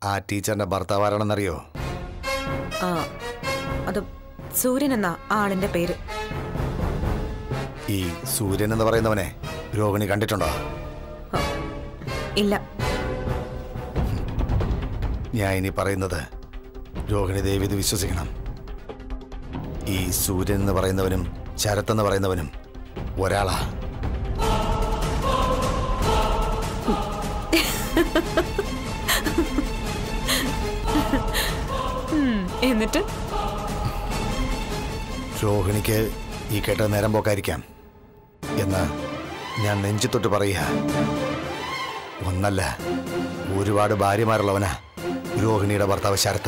ആ ടീച്ചറിന്റെ ഭർത്താവാരാണെന്നറിയോ? അത് സൂര്യൻ എന്ന ആളിന്റെ പേര്. ഈ സൂര്യൻ എന്ന് പറയുന്നവനെ രോഹിണി കണ്ടിട്ടുണ്ടോ? ഇല്ല. ഞാൻ ഇനി പറയുന്നത് രോഹിണി ദേവി ഇത് വിശ്വസിക്കണം. ഈ സൂര്യൻ എന്ന് പറയുന്നവനും ശരത് എന്ന് പറയുന്നവനും ഒരാളാ. എന്നിട്ട് രോഹിണിക്ക് ഈ കേട്ട നേരം പോക്കായിരിക്കാം എന്ന് ഞാൻ നെഞ്ചിത്തൊട്ട് പറയുക. ഒന്നല്ല, ഒരുപാട് ഭാര്യമാരുള്ളവനാ രോഹിണിയുടെ ഭർത്താവ് ശരത്ത്.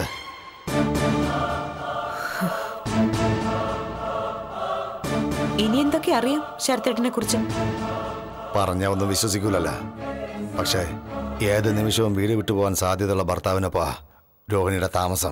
ഇനി എന്തൊക്കെ അറിയാം ശരത്തേട്ടനെ കുറിച്ച്? പറഞ്ഞ ഒന്നും വിശ്വസിക്കൂലല്ല. പക്ഷേ ഏത് നിമിഷവും വീട് വിട്ടുപോകാൻ സാധ്യതയുള്ള ഭർത്താവിനൊപ്പാ രോഹിണിയുടെ താമസം.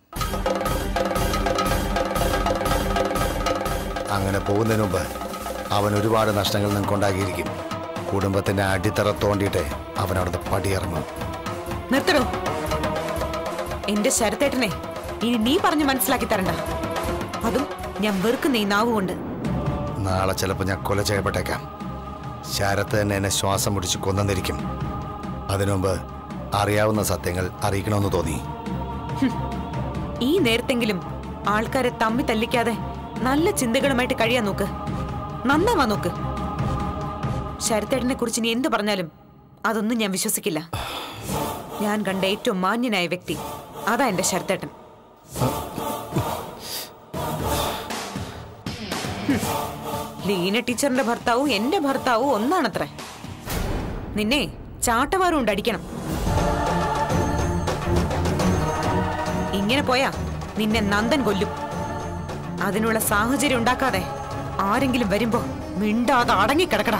അങ്ങനെ പോകുന്നതിന് മുമ്പ് അവൻ ഒരുപാട് നഷ്ടങ്ങൾ നിനക്കുണ്ടാക്കിയിരിക്കും. കുടുംബത്തിന്റെ അടിത്തറ തോണ്ടിയിട്ട് അവൻ അവിടുത്തെ പടിയിറങ്ങും. നിർത്തണോ? എന്റെ ശരത്തേട്ടനെ ഇനി നീ പറഞ്ഞ് മനസ്സിലാക്കി തരണ്ട. അതും ഞാൻ വെറുക്കുന്ന ഈ നാവുകൊണ്ട്. നാളെ ചിലപ്പോൾ ഞാൻ കൊല ചെയ്യപ്പെട്ടേക്കാം. ശരത്ത് തന്നെ എന്നെ ശ്വാസം മുടിച്ച് കൊന്നിരിക്കും. അതിനുമുമ്പ് അറിയാവുന്ന സത്യങ്ങൾ അറിയിക്കണമെന്ന് തോന്നി. ഈ നേരത്തെങ്കിലും ആൾക്കാരെ തമ്മി തല്ലിക്കാതെ നല്ല ചിന്തകളുമായിട്ട് കഴിയാൻ നോക്ക്. നന്നാവാൻ നോക്ക്. ശരത്തേട്ടനെ കുറിച്ച് നീ എന്തു പറഞ്ഞാലും അതൊന്നും ഞാൻ വിശ്വസിക്കില്ല. ഞാൻ കണ്ട ഏറ്റവും മാന്യനായ വ്യക്തി അതാ എന്റെ ശരത്തേട്ടൻ. ലീന ടീച്ചറിന്റെ ഭർത്താവും എന്റെ ഭർത്താവും ഒന്നാണത്രേ. നിന്നെ ചാട്ടവാറും കൊണ്ട് അടിക്കണം. ഇങ്ങനെ പോയാ നിന്നെ നന്ദൻ കൊല്ലും. അതിനുള്ള സാഹചര്യം ഉണ്ടാക്കാതെ ആരെങ്കിലും വരുമ്പോ മിണ്ടാതെ അടങ്ങിക്കിടക്കടാ.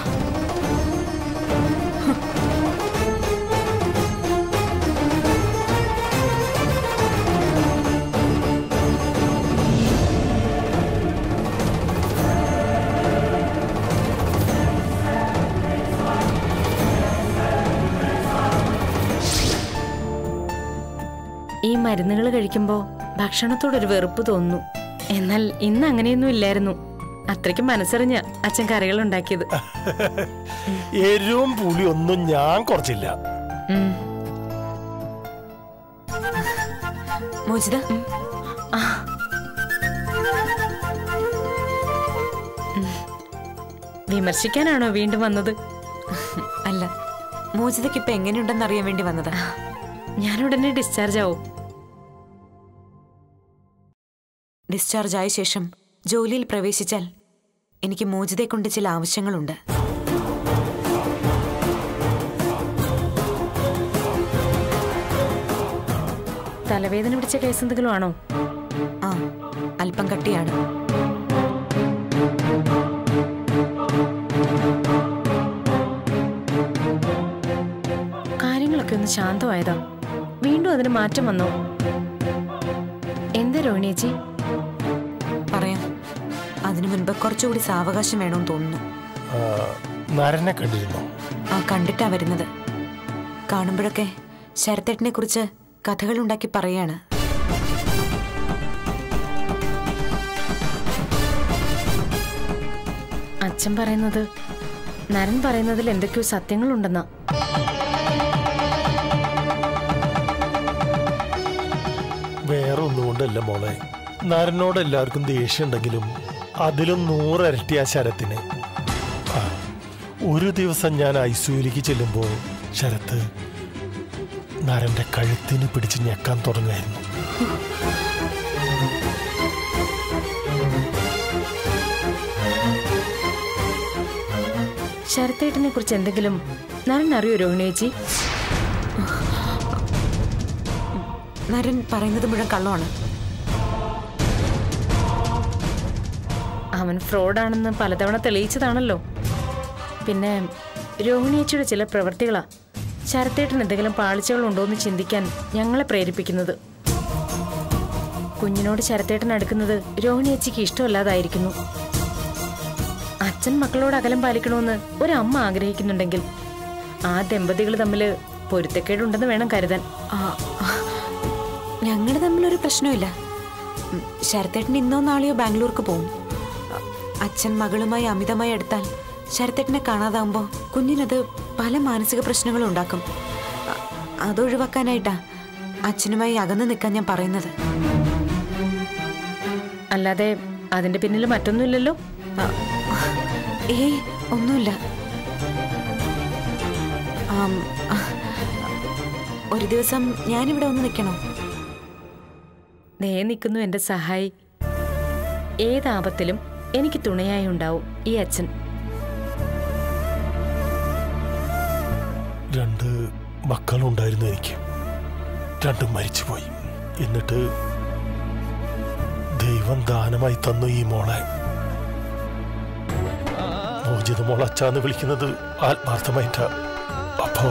ഈ മരുന്നുകൾ കഴിക്കുമ്പോൾ ഭക്ഷണത്തോടൊരു വെറുപ്പ് തോന്നുന്നു. എന്നാൽ ഇന്ന് അങ്ങനെയൊന്നും ഇല്ലായിരുന്നു. അത്രയ്ക്ക് മനസ്സറിഞ്ഞ അച്ഛൻ കറികൾ ഉണ്ടാക്കിയത്. എരിവും പുളി ഒന്നും ഞാൻ കുറച്ചില്ല. മോചിത, വിമർശിക്കാനാണോ വീണ്ടും വന്നത്? അല്ല, മോചിതയ്ക്ക് ഇപ്പൊ എങ്ങനെയുണ്ടെന്ന് അറിയാൻ വേണ്ടി വന്നതാ. ഞാൻ ഉടനെ ഡിസ്ചാർജ് ആവും. ഡിസ്ചാർജ് ആയ ശേഷം ജോലിയിൽ പ്രവേശിച്ചാൽ എനിക്ക് മോചിതയെ കൊണ്ട് ചില ആവശ്യങ്ങളുണ്ട്. തലവേദന പിടിച്ച കേസ് എന്തെങ്കിലും ആണോ? ആ, അല്പം കട്ടിയാണ്. കാര്യങ്ങളൊക്കെ ഒന്ന് ശാന്തമായതാ. വീണ്ടും അതിന് മാറ്റം വന്നോ? എന്താ രോഹിണിയേച്ചി? പറയാം. അതിനു മുൻപ് കുറച്ചുകൂടി സാവകാശം വേണമെന്ന് തോന്നുന്നു. നരനെ കണ്ടിരുന്നോ? ആ, കണ്ടിട്ടാ വരുന്നത്. കാണുമ്പോഴൊക്കെ ശരത്തേട്ടനെ കുറിച്ച് കഥകൾ ഉണ്ടാക്കി പറയാണ്. അച്ഛൻ പറയുന്നത് നരൻ പറയുന്നതിൽ എന്തൊക്കെയോ സത്യങ്ങളുണ്ടെന്നാ. വേറെ ഒന്നുകൊണ്ടല്ല മോളെ, നരനോട് എല്ലാവർക്കും ദേഷ്യം ഉണ്ടെങ്കിലും അതിലും 100 ഇരട്ടി ആ ശരത്തിന്. ഒരു ദിവസം ഞാൻ ഐസിയുലേക്ക് ചെല്ലുമ്പോൾ ശരത്ത് നരന്റെ കഴുത്തിന് പിടിച്ച് ഞെക്കാൻ തുടങ്ങായിരുന്നു. ശരത്തേട്ടനെ കുറിച്ച് എന്തെങ്കിലും നരൻ അറിയോ രോഹിണിയേച്ചി? നരൻ പറയുന്നത് മുഴുവൻ കള്ളമാണ്. അവൻ ഫ്രോഡാണെന്ന് പലതവണ തെളിയിച്ചതാണല്ലോ. പിന്നെ രോഹിണിയേച്ചിയുടെ ചില പ്രവൃത്തികളാ ശരത്തേട്ടൻ എന്തെങ്കിലും പാളിച്ചകളുണ്ടോയെന്ന് ചിന്തിക്കാൻ ഞങ്ങളെ പ്രേരിപ്പിക്കുന്നത്. കുഞ്ഞിനോട് ശരത്തേട്ടൻ അടുക്കുന്നത് രോഹിണിയേച്ചിക്ക് ഇഷ്ടമല്ലാതായിരിക്കുന്നു. അച്ഛൻ മക്കളോട് അകലം പാലിക്കണമെന്ന് ഒരമ്മ ആഗ്രഹിക്കുന്നുണ്ടെങ്കിൽ ആ ദമ്പതികൾ തമ്മിൽ പൊരുത്തക്കേടുണ്ടെന്ന് വേണം കരുതാൻ. അതിനുള്ളൊരു പ്രശ്നമില്ല. ശരത്തേട്ടൻ ഇന്നോ നാളെയോ ബാംഗ്ലൂർക്ക് പോവും. അച്ഛൻ മകളുമായി അമിതമായി അടുത്താൽ ശരത്തേട്ടനെ കാണാതാവുമ്പോൾ കുഞ്ഞിനത് പല മാനസിക പ്രശ്നങ്ങളും ഉണ്ടാക്കും. അതൊഴിവാക്കാനായിട്ടാ അച്ഛനുമായി അകന്നു നിൽക്കാൻ ഞാൻ പറയുന്നത്. അല്ലാതെ അതിന്റെ പിന്നിൽ മറ്റൊന്നുമില്ലല്ലോ? ഏയ്, ഒന്നുമില്ല. ഒരു ദിവസം ഞാനിവിടെ ഒന്ന് നിൽക്കണോ? ദേ നിൽക്കുന്നു എന്റെ സഹായി. ഏതാപത്തിലും എനിക്ക് തുണയായി ഉണ്ടാവും ഈ അച്ഛൻ. 2 മക്കളുണ്ടായിരുന്നു എനിക്ക്. 2 മരിച്ചുപോയി. എന്നിട്ട് ദൈവം ദാനമായി തന്നു ഈ മോളെ. മോചിത മോൾ അച്ഛാന്ന് വിളിക്കുന്നത് ആത്മാർത്ഥമായിട്ടാ. അപ്പോ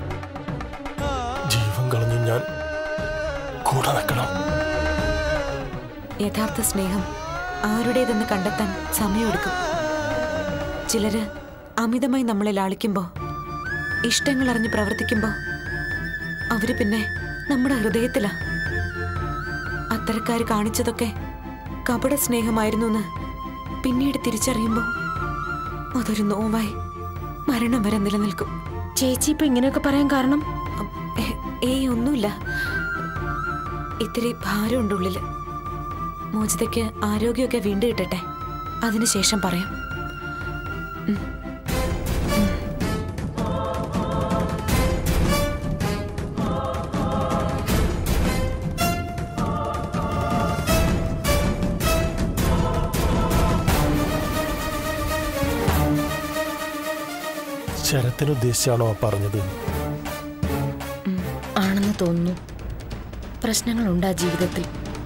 ജീവൻ കളഞ്ഞു ഞാൻ കൂടെ നിൽക്കണം. യഥാർത്ഥ സ്നേഹം ആരുടേതെന്ന് കണ്ടെത്താൻ സമയമെടുക്കും. ചിലര് അമിതമായി നമ്മളെ ലാളിക്കുമ്പോ, ഇഷ്ടങ്ങൾ അറിഞ്ഞ് പ്രവർത്തിക്കുമ്പോ അവര് പിന്നെ നമ്മുടെ ഹൃദയത്തിലാ. അത്തരക്കാര് കാണിച്ചതൊക്കെ കപട സ്നേഹമായിരുന്നു എന്ന് പിന്നീട് തിരിച്ചറിയുമ്പോ അതൊരു നോവായി മരണം വരെ നിലനിൽക്കും. ചേച്ചി ഇപ്പൊ ഇങ്ങനെയൊക്കെ പറയാൻ കാരണം? ഏയ്, ഒന്നുമില്ല. ഇത്തിരി ഭാരമുണ്ട് ഉള്ളില്. മോചിതയ്ക്ക് ആരോഗ്യമൊക്കെ വീണ്ടും കിട്ടട്ടെ, അതിനുശേഷം പറയാം. ശരത്തിനുദ്ദേശിച്ചാണോ പറഞ്ഞത്? ആണെന്ന് തോന്നുന്നു. പ്രശ്നങ്ങളുണ്ടാ ജീവിതത്തിൽ.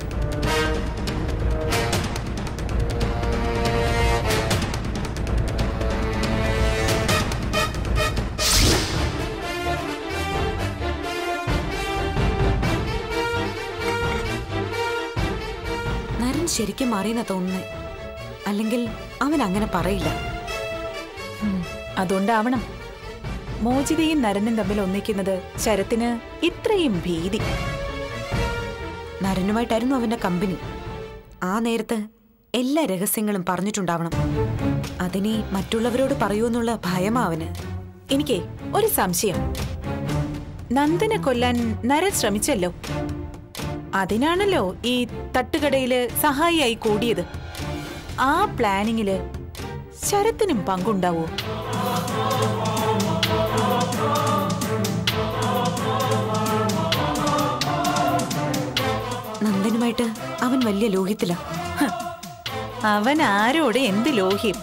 നരൻ ശരിക്കും മാറിയെന്നാ തോന്നുന്നേ. അല്ലെങ്കിൽ അവൻ അങ്ങനെ പറയില്ല. അതുകൊണ്ടാവണം മോചിതയും നരനും തമ്മിൽ ഒന്നിക്കുന്നത് ശരത്തിന് ഇത്രയും ഭീതി. നരനുമായിട്ടായിരുന്നു അവന്റെ കമ്പനി. ആ നേരത്ത് എല്ലാ രഹസ്യങ്ങളും പറഞ്ഞിട്ടുണ്ടാവണം. അതിനി മറ്റുള്ളവരോട് പറയൂന്നുള്ള ഭയമാ അവന്. എനിക്ക് ഒരു സംശയം. നന്ദനെ കൊല്ലാൻ നരൻ ശ്രമിച്ചല്ലോ. അതിനാണല്ലോ ഈ തട്ടുകടയില് സഹായിയായി കൂടിയത്. ആ പ്ലാനിങ്ങില് ശരത്തിനും പങ്കുണ്ടാവോ? നന്ദനുമായിട്ട് അവൻ വലിയ ലോഹിത്തിലാ. അവൻ ആരോട് എന്ത് ലോഹ്യം?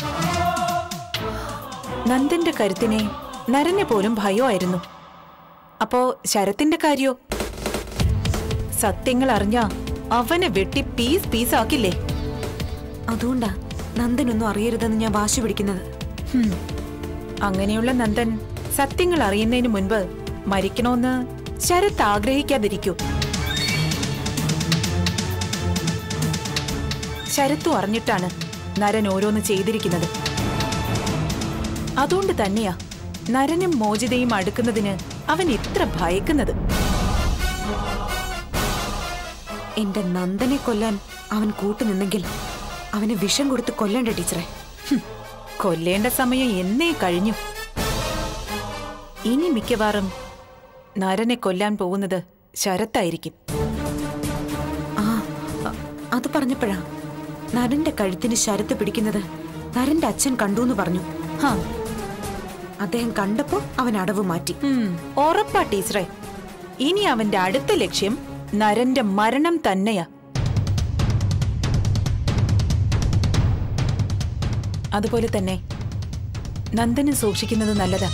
നന്ദന്റെ കരുത്തിനെ നരനെ പോലും ഭയമായിരുന്നു. അപ്പോ ശരത്തിന്റെ കാര്യോ? സത്യങ്ങൾ അറിഞ്ഞ അവനെ വെട്ടി പീസ് പീസാക്കില്ലേ? അതുകൊണ്ടാ നന്ദനൊന്നും അറിയരുതെന്ന് ഞാൻ വാശി പിടിക്കുന്നത്. അങ്ങനെയുള്ള നന്ദൻ സത്യങ്ങൾ അറിയുന്നതിന് മുൻപ് മരിക്കണോന്ന് ശരത്ത് ആഗ്രഹിക്കാതിരിക്കൂ. ശരത്തും അറിഞ്ഞിട്ടാണ് നരൻ ഓരോന്ന് ചെയ്തിരിക്കുന്നത്. അതുകൊണ്ട് തന്നെയാ നരനും മോചിതയും അടുക്കുന്നതിന് അവൻ ഇത്ര ഭയക്കുന്നത്. എന്റെ നന്ദനെ കൊല്ലാൻ അവൻ കൂട്ടുനിന്നെങ്കിൽ അവന് വിഷം കൊടുത്ത് കൊല്ലണ്ട ടീച്ചറെ. കൊല്ലേണ്ട സമയം എന്നേ കഴിഞ്ഞു. ഇനി മിക്കവാറും നരനെ കൊല്ലാൻ പോകുന്നത് ശരത്തായിരിക്കും. അത് പറഞ്ഞപ്പോഴാ നരന്റെ കഴുത്തിന് ശരത്ത് പിടിക്കുന്നത് നരന്റെ അച്ഛൻ കണ്ടൂന്ന് പറഞ്ഞു. അദ്ദേഹം കണ്ടപ്പോ അവൻ അടവ് മാറ്റി. ഉറപ്പാ ടീച്ചറെ. ഇനി അവന്റെ അടുത്ത ലക്ഷ്യം നരന്റെ മരണം തന്നെയാ. അതുപോലെ തന്നെ നന്ദനെ സൂക്ഷിക്കുന്നത് നല്ലതാ.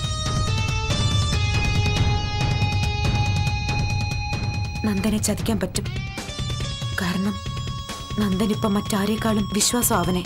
നന്ദനെ ചതിക്കാൻ പറ്റും. കാരണം നന്ദനിപ്പോ മറ്റാരേക്കാളും വിശ്വാസം അവനെ.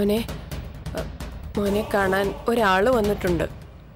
മോനെ മോനെ കാണാൻ ഒരാള് വന്നിട്ടുണ്ട്.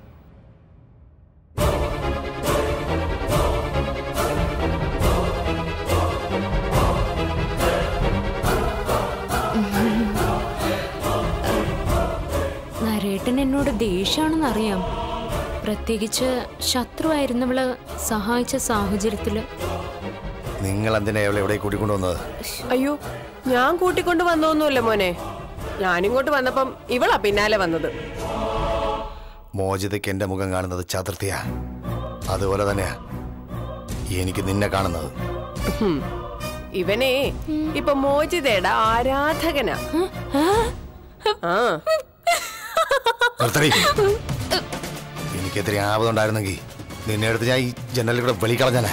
നരേട്ടൻ എന്നോട് ദേഷ്യാണെന്നറിയാം. പ്രത്യേകിച്ച് ശത്രുവായിരുന്നവള് സഹായിച്ച സാഹചര്യത്തില്. നിങ്ങൾ എന്തിനാ അവളെ എവിടെ കൂട്ടിക്കൊണ്ടുവന്നത്? അയ്യോ, ഞാൻ കൂട്ടിക്കൊണ്ട് വന്നോന്നുമല്ല മോനെ. ഞാനിങ്ങോട്ട് വന്നപ്പം ഇവളാ പിന്നാലെ വന്നത്. മോചിതയ്ക്ക് എന്റെ മുഖം കാണുന്നത് ചതുർത്ഥിയാ, അതുപോലെ തന്നെയാ എനിക്ക് നിന്നെ കാണുന്നത്. ഇവനെ ഇപ്പൊ മോചിതയുടെ ആരാധകനാ. എനിക്കെതിരെ ആവതുണ്ടായിരുന്നെങ്കിൽ നിന്നെ എടുത്ത് ഞാൻ ഈ ജനലിൽ കൂടെ വെളിക്കളഞ്ഞാനെ.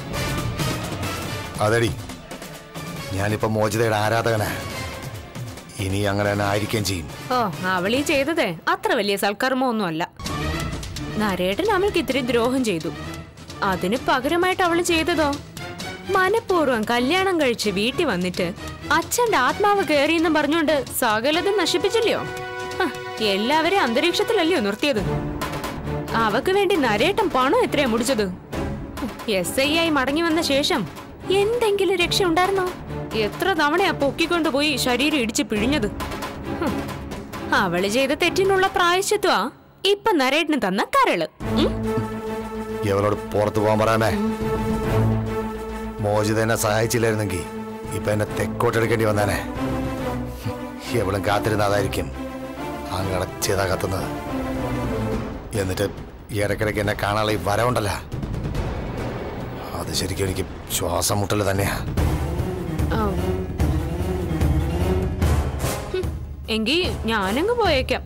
അതടി, ഞാനിപ്പോ മോചിതയുടെ ആരാധകനാ. ഇനി അങ്ങനെ തന്നെ ആയിരിക്കുകയും ചെയ്യും. ഓ, അവളീ ചെയ്തതേ അത്ര വലിയ സൽക്കർമ്മമൊന്നുമല്ല. നരേട്ടൻ അവൾക്ക് ഇത്തിരി ദ്രോഹം ചെയ്തു. അതിന് പകരമായിട്ട് അവള് ചെയ്തതോ മനഃപൂർവ്വം കല്യാണം കഴിച്ച് വീട്ടിൽ വന്നിട്ട് അച്ഛന്റെ ആത്മാവ് കേറിയെന്ന് പറഞ്ഞുകൊണ്ട് സകലതും നശിപ്പിച്ചില്ലയോ? എല്ലാവരെയും അന്തരീക്ഷത്തിലല്ലയോ നിർത്തിയത്? അവക്ക് വേണ്ടി നരേട്ടൻ പണം എത്രയാ മുടിച്ചത്? SI ആയി മടങ്ങി വന്ന ശേഷം എന്തെങ്കിലും രക്ഷ ഉണ്ടായിരുന്നോ? എത്ര തവണയാ പൊക്കിക്കൊണ്ടുപോയി ശരീരം ഇടിച്ച് പിഴിഞ്ഞത്. അവള് ചെയ്ത തെറ്റിനുള്ള പ്രായശ്ചിത്വ ഇപ്പൊ നരേട്ടന് തന്ന കരള്. ഇവളോട് പുറത്തു പോകാൻ പറയാമേ. മോചിത എന്നെ സഹായിച്ചില്ലായിരുന്നെങ്കിൽ ഇപ്പൊ എന്നെ തെക്കോട്ടെടുക്കേണ്ടി വന്നേനെ. എവളും കാത്തിരുന്ന അതായിരിക്കും അങ്ങനെ ചെയ്താ കത്തുന്നത്. എന്നിട്ട് ഇടയ്ക്കിടയ്ക്ക് എന്നെ കാണാനുള്ള ഈ വരവുണ്ടല്ല, അത് ശരിക്കും എനിക്ക് ശ്വാസം മുട്ടല് തന്നെയാ. എങ്കി ഞാനങ്ങ് പോയേക്കാം.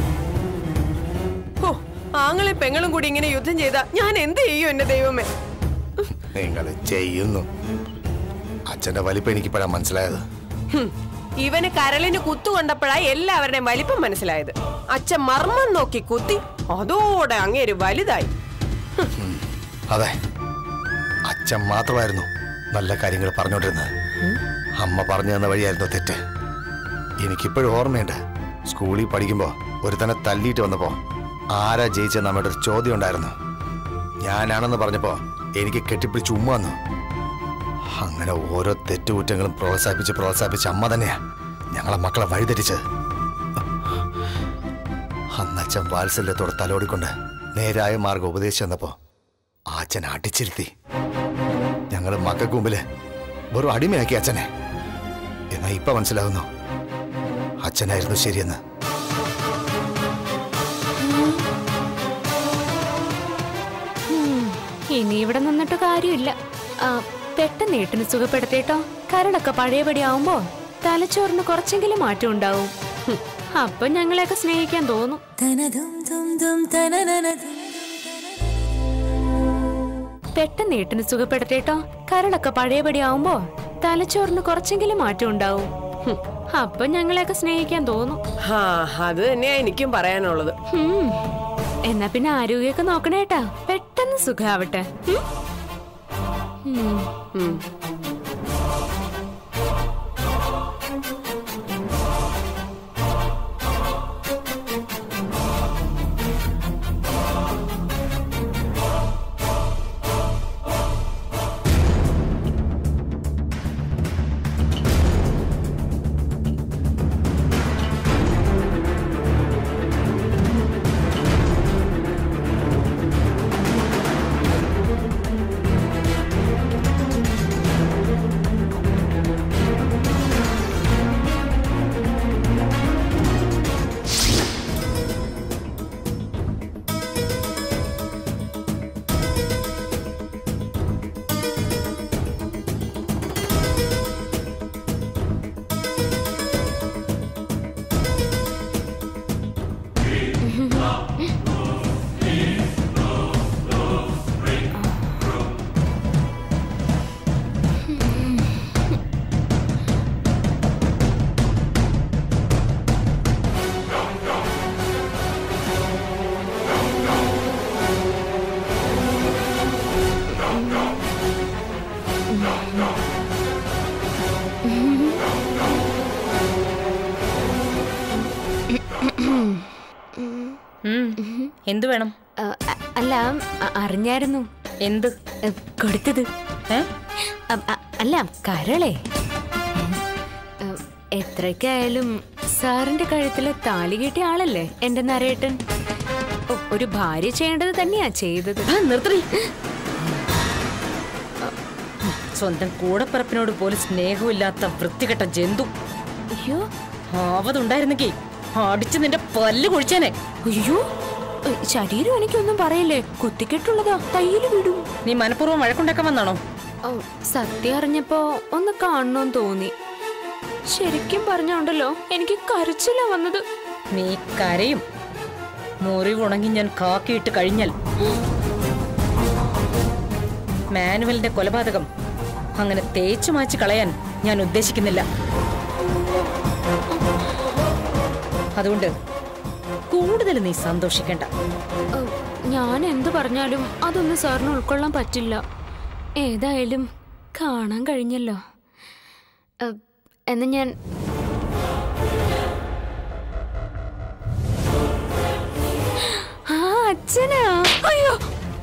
ഓ, ആങ്ങളെ പെങ്ങളും കൂടി ഇങ്ങനെ യുദ്ധം ചെയ്താ ഞാൻ എന്ത് ചെയ്യും എന്റെ ദൈവമേ? നിങ്ങൾ ചെയ്യുന്നു. അച്ഛന്റെ വലിപ്പം എനിക്കിപ്പോഴാ മനസ്സിലായത്. ഇവന് കരളിന് കുത്തുകൊണ്ടപ്പോഴാ എല്ലാവരുടെയും വലിപ്പം മനസ്സിലായത്. അച്ഛൻ മർമ്മം നോക്കി കുത്തി, അതോടെ അങ്ങേര് വലുതായി. അതെ, അച്ഛൻ മാത്രമായിരുന്നു നല്ല കാര്യങ്ങൾ പറഞ്ഞോണ്ടിരുന്നത്. അമ്മ പറഞ്ഞു തന്ന വഴിയായിരുന്നു തെറ്റ്. എനിക്കിപ്പോഴും ഓർമ്മയുണ്ട്, സ്കൂളിൽ പഠിക്കുമ്പോ ഒരുത്തനെ തല്ലിയിട്ട് വന്നപ്പോ ആരാ ജയിച്ചെന്ന് അമ്മയുടെ ഒരു ചോദ്യം ഉണ്ടായിരുന്നു. ഞാനാണെന്ന് പറഞ്ഞപ്പോ എനിക്ക് കെട്ടിപ്പിടിച്ച് ഉമ്മ വന്നു. അങ്ങനെ ഓരോ തെറ്റുകുറ്റങ്ങളും പ്രോത്സാഹിപ്പിച്ച് അമ്മ തന്നെയാ ഞങ്ങളെ മക്കളെ വഴിതെറ്റിച്ച്. അന്നച്ഛൻ വാത്സല്യത്തോടെ തലോടിക്കൊണ്ട് നേരായ മാർഗം ഉപദേശിച്ചു തന്നപ്പോ അച്ഛൻ അടിച്ചിരുത്തി. ഞങ്ങൾ മക്കൾക്ക് മുമ്പില് വെറും അടിമയാക്കി അച്ഛനെ. എന്നാ ഇപ്പൊ മനസ്സിലാകുന്നു അച്ഛനായിരുന്നു ശരിയെന്ന്. ഇനി ഇവിടെ നിന്നിട്ട് കാര്യമില്ല. പെട്ടെന്ന് ഏട്ടന് സുഖപ്പെടുത്തേട്ടോ. കരളൊക്കെ പഴയപടി ആവുമ്പോ തലച്ചോറിന് കുറച്ചെങ്കിലും മാറ്റം ഉണ്ടാവും. അപ്പൊ ഞങ്ങളെയൊക്കെ സ്നേഹിക്കാൻ തോന്നും. പെട്ടെന്ന് ഏട്ടന് സുഖപ്പെടുത്തേട്ടോ. കരളൊക്കെ പഴയപടി ആവുമ്പോ തലച്ചോറിന് കുറച്ചെങ്കിലും മാറ്റം ഉണ്ടാവും. അപ്പൊ ഞങ്ങളെയൊക്കെ സ്നേഹിക്കാൻ തോന്നും. അത് തന്നെയാ എനിക്കും പറയാനുള്ളത്. എന്നാ പിന്നെ ആരോഗ്യമൊക്കെ നോക്കണേട്ടാ. പെട്ടെന്ന് സുഖാവട്ടെ. എന്തു വേണം? അല്ല അറിഞ്ഞായിരുന്നു. എന്ത് കൊടുത്തത്? അല്ല കരളെ. എത്രയ്ക്കായാലും സാറിന്റെ കഴുത്തില് താലി കെട്ടിയ ആളല്ലേ എന്റെ നരേട്ടൻ. ഒരു ഭാര്യ ചെയ്യേണ്ടത് തന്നെയാ ചെയ്തത്. നിർത്തി. സ്വന്തം കൂടപ്പിറപ്പിനോട് പോലും സ്നേഹമില്ലാത്ത വൃത്തികെട്ട ജന്തു. അയ്യോ ആവതുണ്ടായിരുന്നെങ്കിൽ അടിച്ച് നിന്റെ പല്ല് കുഴിച്ചേനെ. അയ്യോ ശരീരം എനിക്കൊന്നും പറയല്ലേ, കുത്തിക്കെട്ടുള്ളതാ, തയ്യില് വിടും. നീ മനഃപൂർവ്വം വഴക്കുണ്ടാക്കാൻ വന്നാണോ? സത്യം അറിഞ്ഞപ്പോ ഒന്ന് കാണണമെന്ന് തോന്നി. ശരിക്കും പറഞ്ഞോണ്ടല്ലോ എനിക്ക് കരച്ചിലാ വന്നത്. നീ കരയും. മുറിവുണങ്ങി ഞാൻ കാക്കിയിട്ട് കഴിഞ്ഞാൽ മാനുവലിന്റെ കൊലപാതകം അങ്ങനെ തേച്ചു മാച്ച് കളയാൻ ഞാൻ ഉദ്ദേശിക്കുന്നില്ല. അതുകൊണ്ട് കൂടുതൽ നീ സന്തോഷിക്കണ്ട. ഞാൻ എന്തു പറഞ്ഞാലും അതൊന്നും സാറിന് ഉൾക്കൊള്ളാൻ പറ്റില്ല. ഏതായാലും കാണാൻ കഴിഞ്ഞല്ലോ. എന്ന് ഞാൻ അച്ഛനാ. അയ്യോ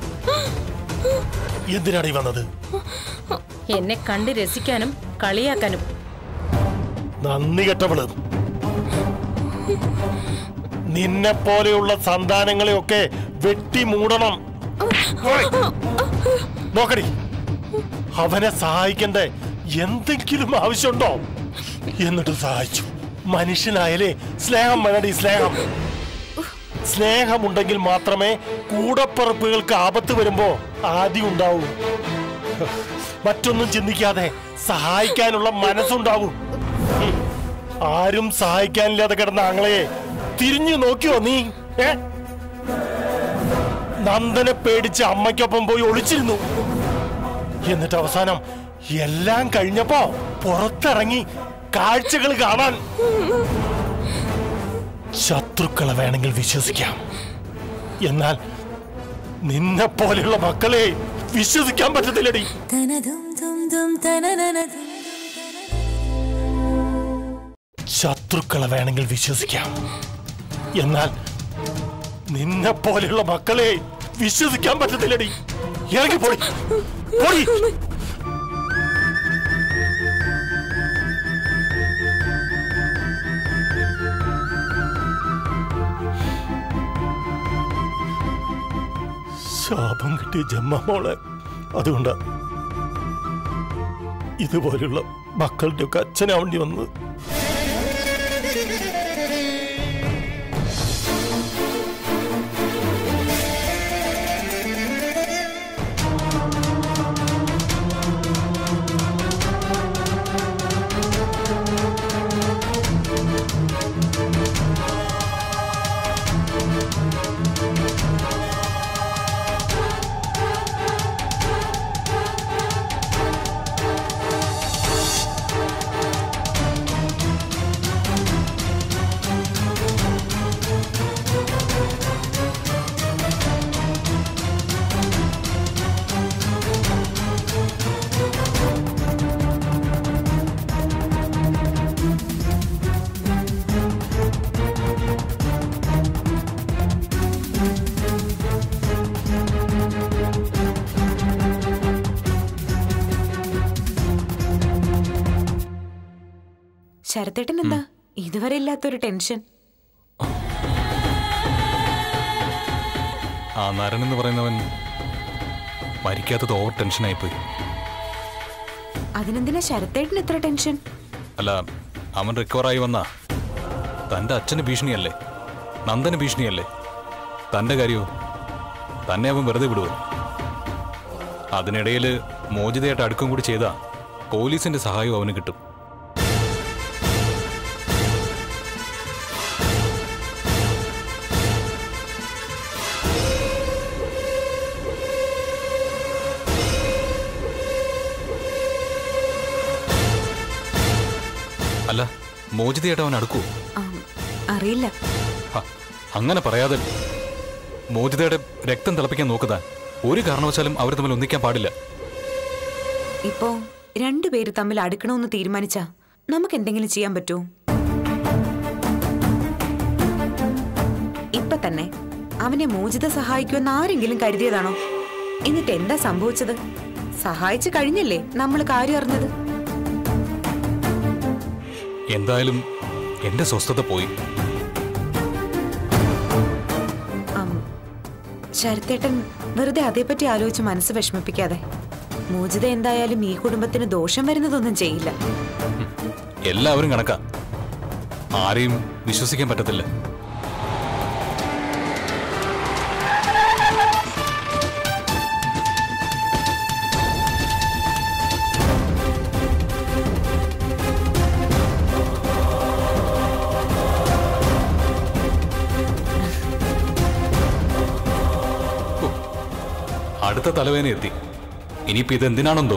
എന്തിനാണ് വന്നത്? എന്നെ കണ്ട് രസിക്കാനും കളിയാക്കാനും. നന്ദി കെട്ടവള്. നിന്നെ പോലെയുള്ള സന്താനങ്ങളെയൊക്കെ വെട്ടി മൂടണം. നോക്കടി, അവനെ സഹായിക്കണ്ടേ എന്തെങ്കിലും ആവശ്യമുണ്ടോ? എന്നിട്ട് സഹായിച്ചു. മനുഷ്യനായാലേ സ്നേഹം വേണടി, സ്നേഹം. സ്നേഹമുണ്ടെങ്കിൽ മാത്രമേ കൂടപ്പിറപ്പുകൾക്ക് ആപത്ത് വരുമ്പോ ആദ്യം ഉണ്ടാവൂ. മറ്റൊന്നും ചിന്തിക്കാതെ സഹായിക്കാനുള്ള മനസ്സുണ്ടാവും. ആരും സഹായിക്കാനില്ലാതെ കിടന്ന ആങ്ങളെ തിരിഞ്ഞു നോക്കിയോ നീ? നന്ദനെ പേടിച്ച് അമ്മയ്ക്കൊപ്പം പോയി ഒളിച്ചിരുന്നു. എന്നിട്ട് അവസാനം എല്ലാം കഴിഞ്ഞപ്പോ പുറത്തിറങ്ങി കാഴ്ചകൾ കാണാൻ. ശത്രുക്കളെ വേണമെങ്കിൽ വിശ്വസിക്കാം, എന്നാൽ നിന്നെ പോലെയുള്ള മക്കളെ വിശ്വസിക്കാൻ പറ്റത്തില്ലടി. ശത്രുക്കളെ വേണമെങ്കിൽ വിശ്വസിക്കാം, എന്നാൽ നിന്നെ പോലെയുള്ള മക്കളെ വിശ്വസിക്കാൻ പറ്റത്തില്ലടി. ഇറങ്ങി പോടി, പോടി. ശാപം കിട്ടിയ ജമ്മ മോളെ. അതുകൊണ്ടാ ഇതുപോലുള്ള മക്കളുടെ ഒക്കെ അച്ഛനാവേണ്ടി വന്നത്. ശരത്തേട്ടൻ എന്താ ഇതുവരെ ഇല്ലാത്തൊരു ടെൻഷൻ? ആ നരൻ എന്ന് പറയുന്നവൻ മരിക്കാത്തത് ഓവർ ടെൻഷനായിപ്പോയി. അതിനെന്തിനാ ശരത്തേട്ടൻ എത്ര ടെൻഷൻ? അല്ല, അവൻ റിക്കവറായി വന്നാ തൻ്റെ അച്ഛന് ഭീഷണിയല്ലേ, നന്ദന് ഭീഷണിയല്ലേ, തൻ്റെ കാര്യവും തന്നെ അവൻ വെറുതെ വിടുവോ? അതിനിടയിൽ മോചിതയായിട്ട് അടുക്കും കൂടി ചെയ്താൽ പോലീസിന്റെ സഹായവും അവന് കിട്ടും. അല്ല, മോചിതയായിട്ട് അവൻ അടുക്കുവോ? അറിയില്ല. അങ്ങനെ പറയാതെ മോചിതയുടെ രക്തം തിളപ്പിക്കാൻ നോക്കുക. ഒരു കാരണവശാലും അവർ തമ്മിൽ ഒന്നിക്കാൻ പാടില്ല. ഇപ്പോ രണ്ടുപേര് തമ്മിൽ അടുക്കണമെന്ന് തീരുമാനിച്ചാ നമുക്ക് എന്തെങ്കിലും ചെയ്യാൻ പറ്റുമോ? തന്നെ അവനെ മോചിത സഹായിക്കുമെന്ന് ആരെങ്കിലും കരുതിയതാണോ? എന്നിട്ട് എന്താ സംഭവിച്ചത്? സഹായിച്ചു കഴിഞ്ഞല്ലേ നമ്മൾ കാര്യം അറിഞ്ഞത്. എന്തായാലും എന്റെ സ്വസ്ഥത പോയി. ശരത്തേട്ടൻ വെറുതെ അതേപ്പറ്റി ആലോചിച്ച് മനസ്സ് വിഷമിപ്പിക്കാതെ. മോചിത എന്തായാലും ഈ കുടുംബത്തിന് ദോഷം വരുന്നതൊന്നും ചെയ്യില്ല. എല്ലാവരും കണക്കാ, ആരെയും വിശ്വസിക്കാൻ പറ്റത്തില്ല. അടുത്ത തലവേദന എത്തി. ഇനിയിപ്പോ ഇതെന്തിനാണെന്തോ.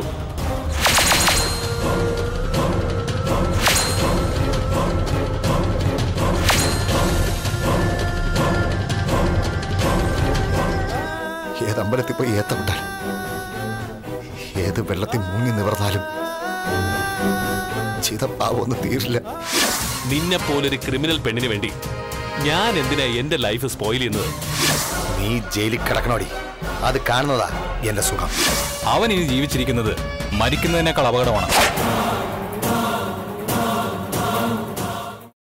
ഏതമ്പലത്തിൽ പോയി ഏത്തമിട്ടാൽ, ഏത് വെള്ളത്തിൽ മുങ്ങി നിവർന്നാലും ചെയ്ത പാവൊന്നും തീരില്ല. നിന്നെ പോലൊരു ക്രിമിനൽ പെണ്ണിന് വേണ്ടി ഞാൻ എന്തിനാ എന്റെ ലൈഫ് സ്പോയിൽ ചെയ്യുന്നത്? നീ ജയിലിൽ കിടക്കണോടി, അത് കാണുന്നതാ എന്റെ സുഖം. അവൻ ഇനി ജീവിച്ചിരിക്കുന്നത് മരിക്കുന്നതിനേക്കാൾ അപകടമാണ്.